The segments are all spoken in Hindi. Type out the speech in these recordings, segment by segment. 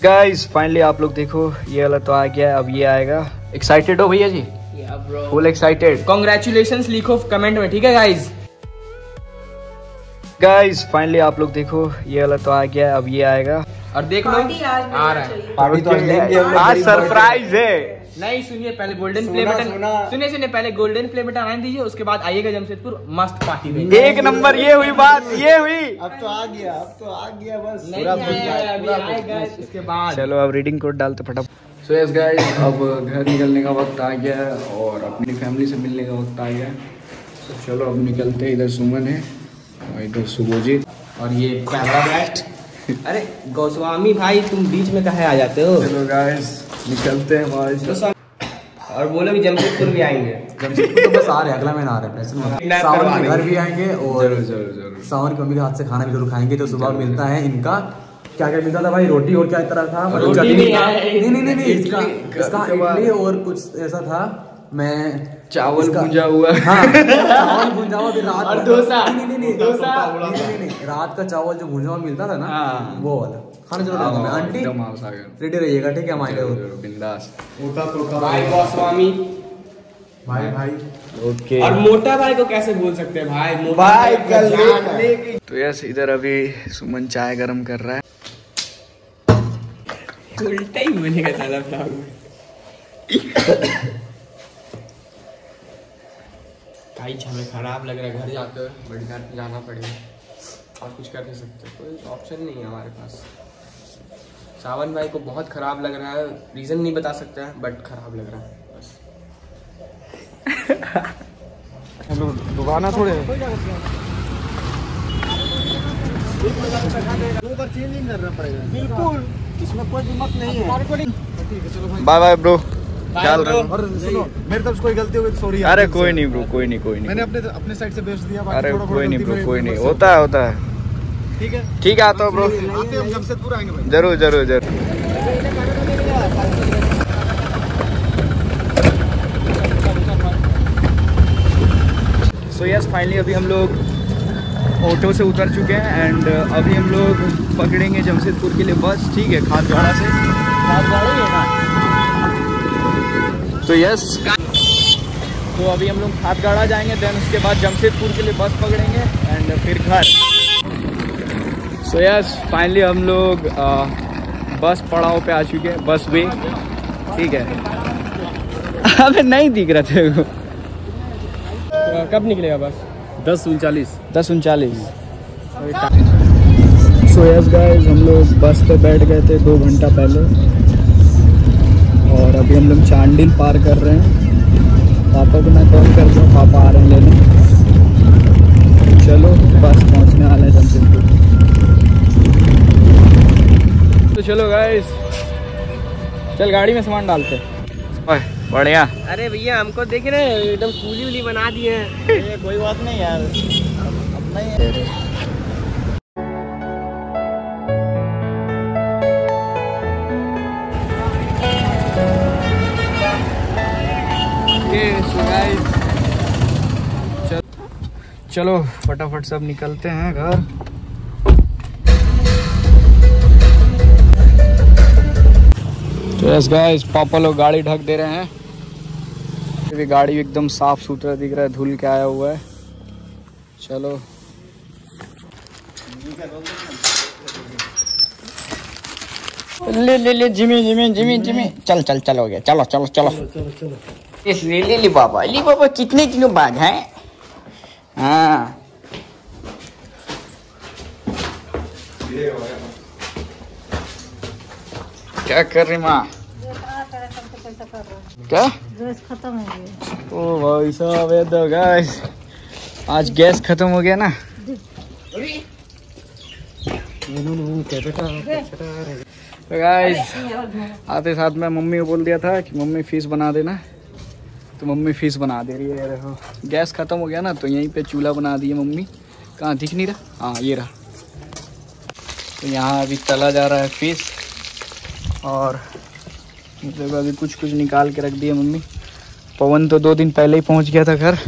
गाइस फाइनली आप लोग देखो ये वाला तो आ गया, अब ये आएगा। एक्साइटेड हो भैया जी? Full excited. कॉन्ग्रेचुलेशंस लिखो कमेंट में, ठीक है गाइज। गाइस फाइनली आप लोग देखो ये वाला तो आ गया, अब ये आएगा। और देख लो आ रहा है पार्टी तो लेंगे आज सरप्राइज है। नहीं सुनिए, पहले गोल्डन प्ले बटन सुनिए पहले गोल्डन प्ले बटन आने दीजिए, उसके बाद आइएगा जमशेदपुर, मस्त पार्टी देंगे। एक नंबर ये हुई बात, ये हुई। अब तो आ गया बस नहीं आएगा इसके बाद। चलो अब रीडिंग कोड डालते फटाफट। सो यस गाइस, अब घर निकलने का वक्त आ गया है और अपनी फैमिली से मिलने का वक्त आ गया है। तो चलो अब निकलते हैं। इधर सुमन है और इधर सुभोजीत और ये कैमरा बैट। अरे गोस्वामी भाई तुम बीच में कहे आ जाते हो। चलो गाइस निकलते हैं भाई। और बोलो भी जमशेदपुर भी आएंगे। जमशेदपुर तो बस आ रहे हैं, अगला महीना आ रहे हैं। सावन के घर भी आएंगे और जरूर सावन की मम्मी के हाथ से खाना भी जरूर खाएंगे। तो सुबह मिलता है इनका क्या क्या मिलता था भाई, रोटी और क्या तरह था, रोटी नहीं इसका इडली और कुछ ऐसा था। मैं चावल भुंजा हुआ। हाँ चावल भुंजा हुआ, रात और डोसा। नहीं रात का चावल जो भुंजा हुआ मिलता था ना, वो वाला खाने जरूर आऊंगा मैं। आंटी रेडी रहिएगा, ठीक है? हम आएंगे बिंदास। भाई गोस्वामी भाई ओके। और मोटा भाई को कैसे बोल सकते हैं भाई? मोटा भाई कल तो यस इधर अभी सुमन चाय गरम कर रहा है। उल्टा ही बनेगा साला ब्लॉग में। भाई हमें खराब लग रहा है, घर जाकर बढ़िया जाना पड़ेगा और कुछ कर नहीं सकते, कोई ऑप्शन नहीं है हमारे पास। सावन भाई को बहुत खराब लग रहा है, रीजन नहीं बता सकते हैं बट खराब लग रहा है बस। दुकाना थोड़े चेंज नहीं करना पड़ेगा, बिल्कुल इसमें कोई दिक्कत नहीं है। बाय बाय ब्रो, ख्याल रखो। और सुनो, मेरी तरफ से कोई गलती हो गई तो सॉरी। अरे कोई नहीं ब्रो, कोई नहीं मैंने अपने साइड से बेच दिया। अरे कोई नहीं ब्रो, कोई नहीं, होता है। ठीक है आता हूँ ब्रो। आते हम जमशेदपुर आएंगे भाई। जरूर। सो यस फाइनली अभी हम लोग ऑटो से उतर चुके हैं एंड अभी हम लोग पकड़ेंगे जमशेदपुर के लिए बस, ठीक है? खादगाड़ा से। तो यस तो अभी हम लोग खादगाड़ा जाएंगे, देन उसके बाद जमशेदपुर के लिए बस पकड़ेंगे एंड फिर घर। सो यस फाइनली हम लोग बस पड़ाव पे आ चुके हैं, बस वे, ठीक है? अबे नहीं दिख रहा थे वो। कब निकलेगा बस? 10:39। सो यस गाइस हम लोग बस पे बैठ गए थे 2 घंटा पहले और अभी हम लोग चांडिल पार कर रहे हैं। पापा को मैं कॉल कर दूँ, पापा आ रहे हैं लेने। चलो बस पहुंचने वाला है जमशेदपुर। तो चलो गाइस चल गाड़ी में सामान डालते। बढ़िया। अरे भैया हमको देख रहे हैं, एकदम कूली बना दिए हैं। कोई बात नहीं यार, अपना ही चलो फटाफट सब निकलते हैं घर। तो यस गाइस पापा लोग गाड़ी ढक दे रहे हैं। अभी गाड़ी एकदम साफ सुथरा दिख रहा है, धुल के आया हुआ है। चलो ले जिमी चल हो गया। चलो इस ली बाबा कितने किलो बैग है? हाँ क्या कर रही माँ? क्या गैस खत्म हो गया? ओ भाई साहब ये तो गाइस आज गैस खत्म हो गया ना। तो गाइस आते साथ में मम्मी को बोल दिया था कि मम्मी फिश बना देना, तो मम्मी फिश बना दे रही है। देखो गैस खत्म हो गया ना, तो यहीं पे चूल्हा बना दिए मम्मी। कहाँ दिख नहीं रहा? हाँ ये रहा। तो यहाँ अभी तला जा रहा है फिश और देखो अभी कुछ निकाल के रख दिए मम्मी। पवन तो 2 दिन पहले ही पहुँच गया था घर।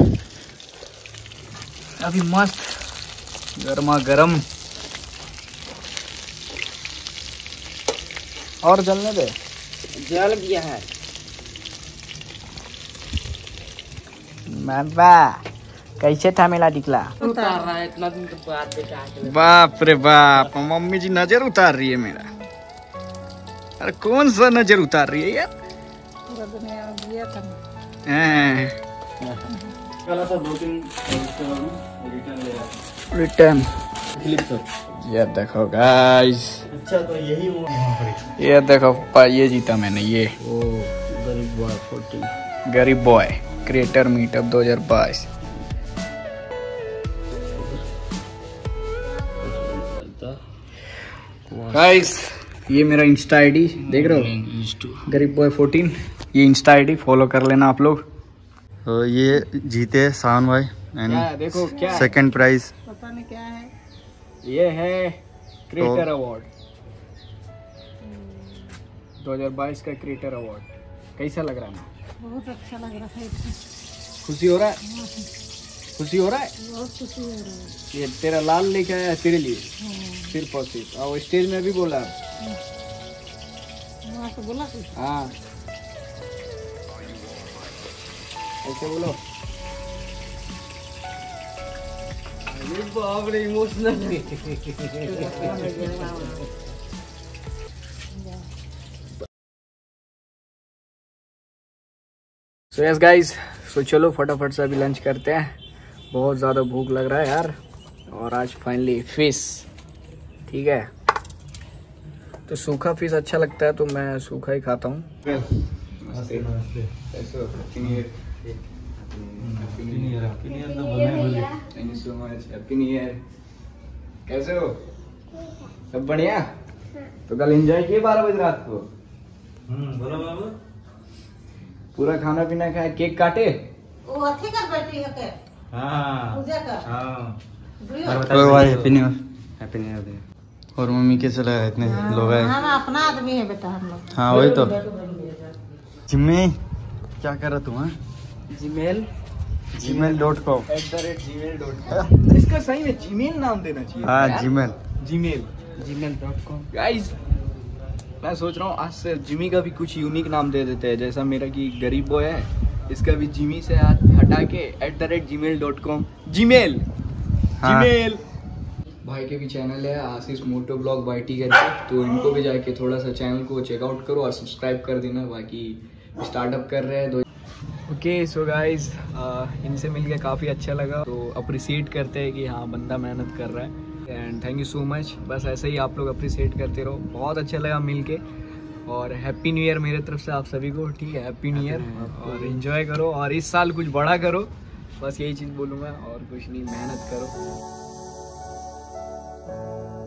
अभी मस्त गर्मा गर्म और जलने दे। जल गया है बाबा। कैसे था मेला टिकला? उतार रहा है इतना दिन तो बाद बेटा। बाप रे बाप, मम्मी जी नजर उतार रही है मेरा। अरे कौन सा नजर उतार रही है यार? पूरा दुनिया में दिया था। रिटर्न ये देखो गाइस। अच्छा तो यही वो ये देखो ये जीता मैंने ये। ओ गरीब बॉय 40 गरीब बॉय क्रिएटर मीटअप 2022। गाइस ये मेरा इंस्टा आईडी देख रहे हो, गरीब बॉय 14। ये इंस्टा आईडी फॉलो कर लेना आप लोग। तो ये जीते सावन भाई क्या देखो क्या है? सेकंड प्राइज पता नहीं क्या है। ये है क्रिएटर अवार्ड 2022 का क्रिएटर अवार्ड। कैसा लग रहा है? बहुत अच्छा लग रहा है। खुशी हो रहा है? खुशी हो रहा है? बहुत खुशी हो रही है। ये तेरा लाल लेके आया है तेरे लिए सिर्फ और सिर्फ। और स्टेज में भी बोला। वहाँ से बोला कुछ? हाँ ऐसे बोलो। बाप रे emotional. So yes guys, so चलो फटाफट से अभी लंच करते हैं। बहुत ज़्यादा भूख लग रहा है यार। और आज फाइनली फिश, ठीक है। तो सूखा फिश अच्छा लगता है तो मैं सूखा ही खाता हूँ। कैसे हो? सब बढ़िया? तो कल एंजॉय किए 12 बजे रात को? पूरा खाना पीना खाया, केक काटे? वो अथी कर बैठी है के? हाँ पूजा कर। Happy new year. और मम्मी कैसे लगा इतने लोग आए? हम अपना आदमी है बेटा हम लोग। हाँ वही तो। जिम्मी क्या कर रहा तुम? gmail.com @gmail.com। इसका सही में जीमेल नाम देना चाहिए। हाँ gmail.com। गाइस मैं सोच रहा हूँ आज से जिमी का भी कुछ यूनिक नाम दे देते हैं। जैसा मेरा कि गरीब बॉय है, इसका भी जिमी से हटा के @gmail.com। जीमेल भाई के भी चैनल है आशीष मोटो ब्लॉग YT करके, तो इनको भी जाके थोड़ा सा चैनल को चेकआउट करो और सब्सक्राइब कर देना। बाकी स्टार्टअप कर रहे हैं। ओके सो गाइस इनसे मिलके काफ़ी अच्छा लगा। तो अप्रिशिएट करते हैं कि हाँ बंदा मेहनत कर रहा है। And thank you so much. बस ऐसे ही आप लोग अप्रिशिएट करते रहो। बहुत अच्छा लगा मिलके। और हैप्पी न्यू ईयर मेरे तरफ से आप सभी को, ठीक है? Happy new year. और एंजॉय करो और इस साल कुछ बड़ा करो, बस यही चीज़ बोलूँगा और कुछ नहीं। मेहनत करो।